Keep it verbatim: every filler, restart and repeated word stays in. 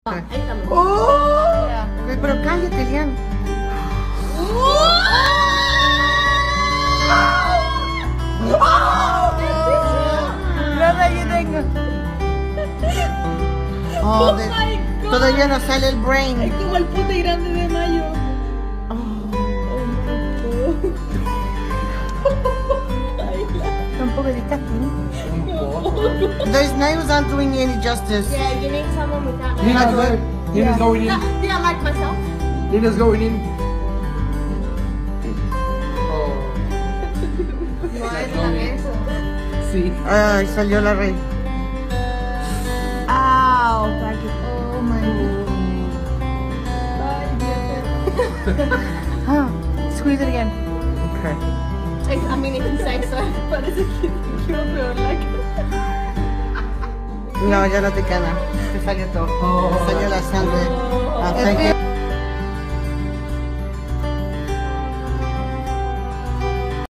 Ahí estamos. ¡Oh! Ya. Ay, pero cállate, Lian. Nada yo tengo. Oh, Oh de- my God. todavía no sale el Es brain. como el pote grande de mayo. Tampoco disgusting. Those nails aren't doing you any justice. Yeah, you need someone with that. Nina's going. Nina's going in. No, did I like myself? Nina's going in. Oh. No hagan eso. Sí. Ay, salió la rey. Ow, back it. Oh my God. Ah, squeeze it again. Okay. I mean, if you say so. Parece que quedó peor la No, ya no te cana. Te salió todo. Oh. Te salió la sangre. Ah, thank you.